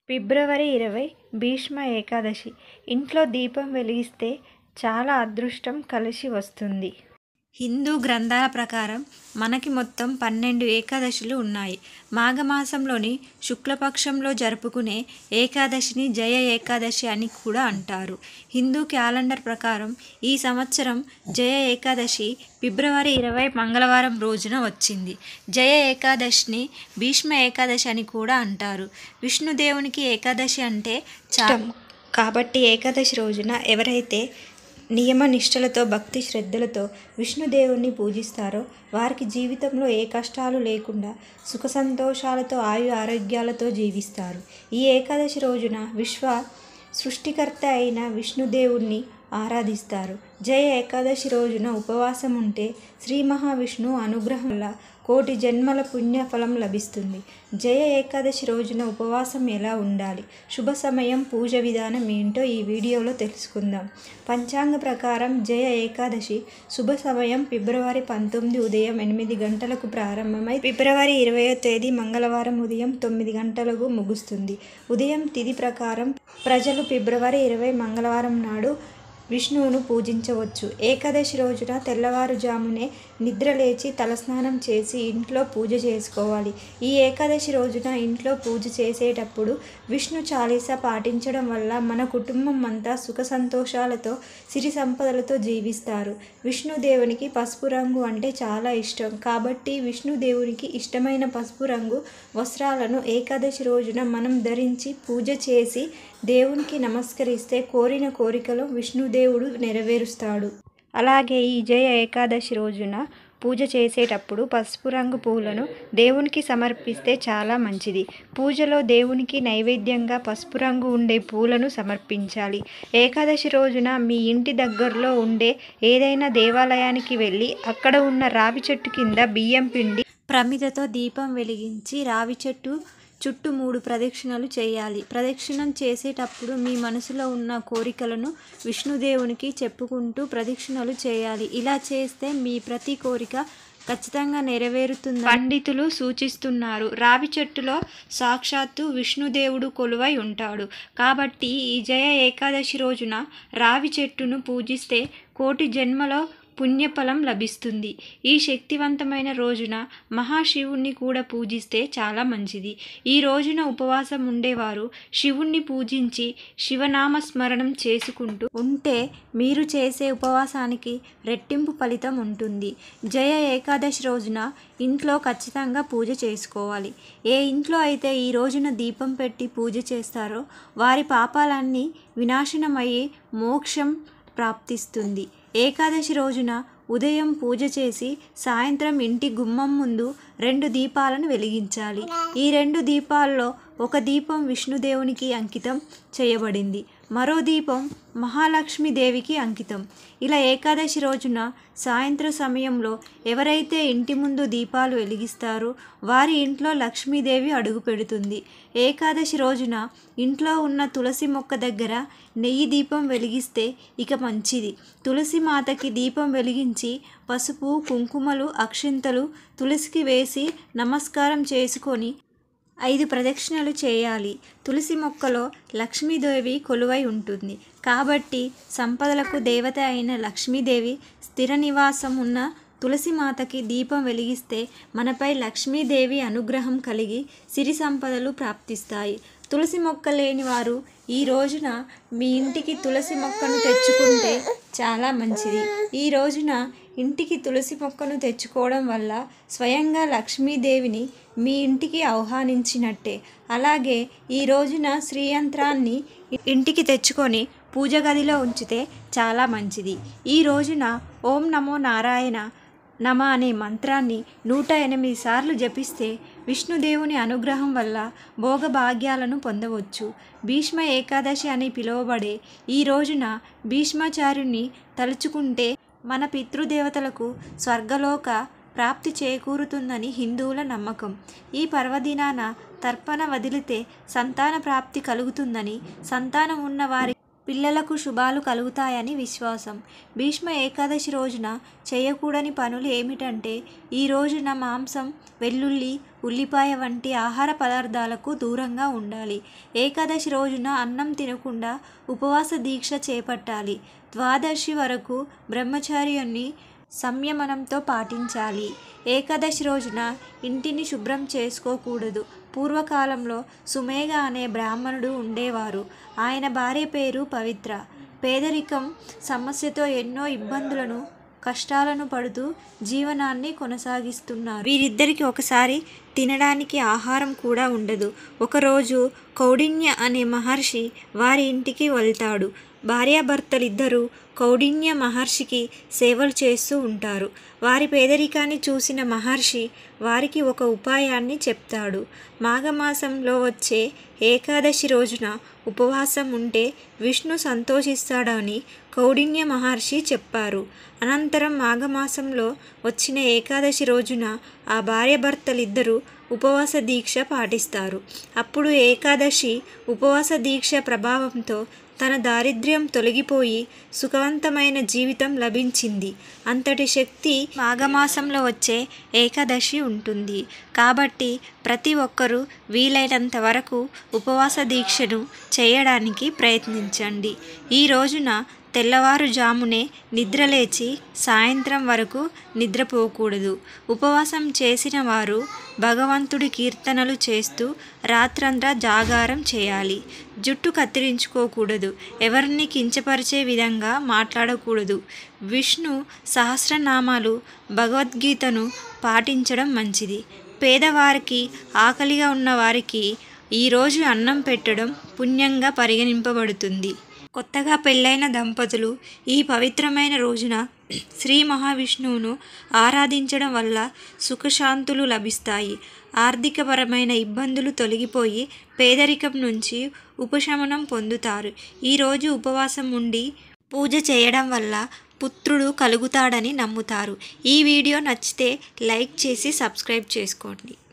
ఫిబ్రవరి 20 భీష్మ ఏకాదశి. ఇంట్లో దీపం వెలిగిస్తే చాలా అదృష్టం కలిసి వస్తుంది. హిందూ గ్రంథాల ప్రకారం మనకి మొత్తం 12 ఏకాదశులు ఉన్నాయి. మాఘమాసంలోని శుక్లపక్షంలో జరుపుకునే ఏకాదశిని జయ ఏకాదశి అని కూడా అంటారు. హిందూ క్యాలెండర్ ప్రకారం ఈ సంవత్సరం జయ ఏకాదశి ఫిబ్రవరి 20 మంగళవారం రోజున వచ్చింది. జయ ఏకాదశిని భీష్మ ఏకాదశి అని కూడా అంటారు. విష్ణుదేవునికి ఏకాదశి అంటే ఇష్టం కాబట్టి ఏకాదశి రోజున ఎవరైతే నియమ నిష్టలతో భక్తి శ్రద్ధలతో విష్ణుదేవుణ్ణి పూజిస్తారో వారికి జీవితంలో ఏ కష్టాలు లేకుండా సుఖ సంతోషాలతో ఆయు ఆరోగ్యాలతో జీవిస్తారు. ఈ ఏకాదశి రోజున సృష్టికర్త అయిన విష్ణుదేవుణ్ణి ఆరాధిస్తారు. జయ ఏకాదశి రోజున ఉపవాసం ఉంటే శ్రీ మహావిష్ణువు అనుగ్రహం వల్ల కోటి జన్మల పుణ్యఫలం లభిస్తుంది. జయ ఏకాదశి రోజున ఉపవాసం ఎలా ఉండాలి, శుభ సమయం, పూజ విధానం ఏంటో ఈ వీడియోలో తెలుసుకుందాం. పంచాంగ ప్రకారం జయ ఏకాదశి శుభ సమయం ఫిబ్రవరి 19 ఉదయం 8 గంటలకు ప్రారంభమై ఫిబ్రవరి 20వ తేదీ మంగళవారం ఉదయం 9 గంటలకు ముగుస్తుంది. ఉదయం తిథి ప్రకారం ప్రజలు ఫిబ్రవరి 20 మంగళవారం నాడు విష్ణువును పూజించవచ్చు. ఏకాదశి రోజున తెల్లవారుజామునే నిద్రలేచి తలస్నానం చేసి ఇంట్లో పూజ చేసుకోవాలి. ఈ ఏకాదశి రోజున ఇంట్లో పూజ చేసేటప్పుడు విష్ణు చాలీసా పాటించడం వల్ల మన కుటుంబం అంతా సుఖ సంతోషాలతో సిరి సంపదలతో జీవిస్తారు. విష్ణుదేవునికి పసుపు రంగు అంటే చాలా ఇష్టం కాబట్టి విష్ణుదేవునికి ఇష్టమైన పసుపు రంగు వస్త్రాలను ఏకాదశి రోజున మనం ధరించి పూజ చేసి దేవునికి నమస్కరిస్తే కోరిన కోరికలు విష్ణుదేవుడు నెరవేరుస్తాడు. అలాగే ఈ జయ ఏకాదశి రోజున పూజ చేసేటప్పుడు పసుపు రంగు పూలను దేవునికి సమర్పిస్తే చాలా మంచిది. పూజలో దేవునికి నైవేద్యంగా పసుపు రంగు ఉండే పూలను సమర్పించాలి. ఏకాదశి రోజున మీ ఇంటి దగ్గరలో ఉండే ఏదైనా దేవాలయానికి వెళ్ళి అక్కడ ఉన్న రావి చెట్టు కింద బియ్యం పిండి ప్రమిదతో దీపం వెలిగించి రావి చెట్టు చుట్టూ 3 ప్రదక్షిణలు చేయాలి. ప్రదక్షిణం చేసేటప్పుడు మీ మనసులో ఉన్న కోరికలను విష్ణుదేవునికి చెప్పుకుంటూ ప్రదక్షిణలు చేయాలి. ఇలా చేస్తే మీ ప్రతి కోరిక ఖచ్చితంగా నెరవేరుతుందని పండితులు సూచిస్తున్నారు. రావి చెట్టులో సాక్షాత్తు విష్ణుదేవుడు కొలువై ఉంటాడు కాబట్టి ఈ జయ ఏకాదశి రోజున రావి చెట్టును పూజిస్తే కోటి జన్మలో పుణ్యఫలం లభిస్తుంది. ఈ శక్తివంతమైన రోజున మహాశివుణ్ణి కూడా పూజిస్తే చాలా మంచిది. ఈ రోజున ఉపవాసం ఉండేవారు శివుణ్ణి పూజించి శివనామ స్మరణం చేసుకుంటూ ఉంటే మీరు చేసే ఉపవాసానికి రెట్టింపు ఫలితం ఉంటుంది. జయ ఏకాదశి రోజున ఇంట్లో ఖచ్చితంగా పూజ చేసుకోవాలి. ఏ ఇంట్లో అయితే ఈ రోజున దీపం పెట్టి పూజ చేస్తారో వారి పాపాలన్నీ వినాశనమయ్యి మోక్షం ప్రాప్తిస్తుంది. ఏకాదశి రోజున ఉదయం పూజ చేసి సాయంత్రం ఇంటి గుమ్మం ముందు 2 దీపాలను వెలిగించాలి. ఈ 2 దీపాల్లో ఒక దీపం విష్ణుదేవునికి అంకితం చేయబడింది, మరో దీపం మహాలక్ష్మీదేవికి అంకితం. ఇలా ఏకాదశి రోజున సాయంత్రం సమయంలో ఎవరైతే ఇంటి ముందు దీపాలు వెలిగిస్తారో వారి ఇంట్లో లక్ష్మీదేవి అడుగు పెడుతుంది. ఏకాదశి రోజున ఇంట్లో ఉన్న తులసి మొక్క దగ్గర నెయ్యి దీపం వెలిగిస్తే ఇక మంచిది. తులసి మాతకి దీపం వెలిగించి పసుపు, కుంకుమలు, అక్షింతలు తులసికి వేసి నమస్కారం చేసుకొని 5 ప్రదక్షిణలు చేయాలి. తులసి మొక్కలో లక్ష్మీదేవి కొలువై ఉంటుంది కాబట్టి సంపదలకు దేవత అయిన లక్ష్మీదేవి స్థిర నివాసం ఉన్న తులసి మాతకి దీపం వెలిగిస్తే మనపై లక్ష్మీదేవి అనుగ్రహం కలిగి సిరి సంపదలు ప్రాప్తిస్తాయి. తులసి మొక్క లేని వారు ఈ రోజున మీ ఇంటికి తులసి మొక్కను తెచ్చుకుంటే చాలా మంచిది. ఈ రోజున ఇంటికి తులసి మొక్కను తెచ్చుకోవడం వల్ల స్వయంగా లక్ష్మీదేవిని మీ ఇంటికి ఆహ్వానించినట్టే. అలాగే ఈ రోజున శ్రీయంత్రాన్ని ఇంటికి తెచ్చుకొని పూజ గదిలో ఉంచితే చాలా మంచిది. ఈ రోజున ఓం నమో నారాయణ నమ అనే మంత్రాన్ని 108 సార్లు జపిస్తే విష్ణుదేవుని అనుగ్రహం వల్ల భోగభాగ్యాలను పొందవచ్చు. భీష్మ ఏకాదశి అని పిలువబడే ఈ రోజున భీష్మాచార్యుని తలుచుకుంటే మన పితృదేవతలకు స్వర్గలోక ప్రాప్తి చేకూరుతుందని హిందువుల నమ్మకం. ఈ పర్వదినాన తర్పణ వదిలితే సంతాన ప్రాప్తి కలుగుతుందని, సంతానం ఉన్న వారికి పిల్లలకు శుభాలు కలుగుతాయని విశ్వాసం. భీష్మ ఏకాదశి రోజున చేయకూడని పనులు ఏమిటంటే, ఈ రోజున మాంసం, వెల్లుల్లి, ఉల్లిపాయ వంటి ఆహార పదార్థాలకు దూరంగా ఉండాలి. ఏకాదశి రోజున అన్నం తినకుండా ఉపవాస దీక్ష చేపట్టాలి. ద్వాదశి వరకు బ్రహ్మచర్యాన్ని సంయమనంతో పాటించాలి. ఏకాదశి రోజున ఇంటిని శుభ్రం చేసుకోకూడదు. పూర్వకాలంలో సుమేధ అనే బ్రాహ్మణుడు ఉండేవారు. ఆయన భార్య పేరు పవిత్ర. పేదరికం సమస్యతో ఎన్నో ఇబ్బందులను, కష్టాలను పడుతూ జీవనాన్ని కొనసాగిస్తున్నారు. వీరిద్దరికి ఒకసారి తినడానికి ఆహారం కూడా ఉండదు. ఒకరోజు కౌండిన్య అనే మహర్షి వారి ఇంటికి వెళ్తాడు. భార్యాభర్తలిద్దరూ కౌండిన్య మహర్షికి సేవలు చేస్తూ ఉంటారు. వారి పేదరికాన్ని చూసిన మహర్షి వారికి ఒక ఉపాయాన్ని చెప్తాడు. మాఘమాసంలో వచ్చే ఏకాదశి రోజున ఉపవాసం ఉంటే విష్ణు సంతోషిస్తాడని కౌండిన్య మహర్షి చెప్పారు. అనంతరం మాఘమాసంలో వచ్చిన ఏకాదశి రోజున ఆ భార్యాభర్తలిద్దరూ ఉపవాస దీక్ష పాటిస్తారు. అప్పుడు ఏకాదశి ఉపవాస దీక్ష ప్రభావంతో తన దారిద్ర్యం తొలగిపోయి సుఖవంతమైన జీవితం లభించింది. అంతటి శక్తి మాఘమాసంలో వచ్చే ఏకాదశి ఉంటుంది. కాబట్టి ప్రతి ఒక్కరూ వీలైనంత వరకు ఉపవాస దీక్షను చేయడానికి ప్రయత్నించండి. ఈ రోజున తెల్లవారుజామునే నిద్రలేచి సాయంత్రం వరకు నిద్రపోకూడదు. ఉపవాసం చేసిన వారు భగవంతుడి కీర్తనలు చేస్తూ రాత్రంతా జాగారం చేయాలి. జుట్టు కత్తిరించుకోకూడదు. ఎవరిని కించపరిచే విధంగా మాట్లాడకూడదు. విష్ణు సహస్రనామాలు, భగవద్గీతను పాటించడం మంచిది. పేదవారికి, ఆకలిగా ఉన్న వారికి ఈరోజు అన్నం పెట్టడం పుణ్యంగా పరిగణింపబడుతుంది. కొత్తగా పెళ్ళైన దంపతులు ఈ పవిత్రమైన రోజున శ్రీ మహావిష్ణువును ఆరాధించడం వల్ల సుఖశాంతులు లభిస్తాయి. ఆర్థికపరమైన ఇబ్బందులు తొలగిపోయి పేదరికం నుంచి ఉపశమనం పొందుతారు. ఈరోజు ఉపవాసం ఉండి పూజ చేయడం వల్ల పుత్రుడు కలుగుతాడని నమ్ముతారు. ఈ వీడియో నచ్చితే లైక్ చేసి సబ్స్క్రైబ్ చేసుకోండి.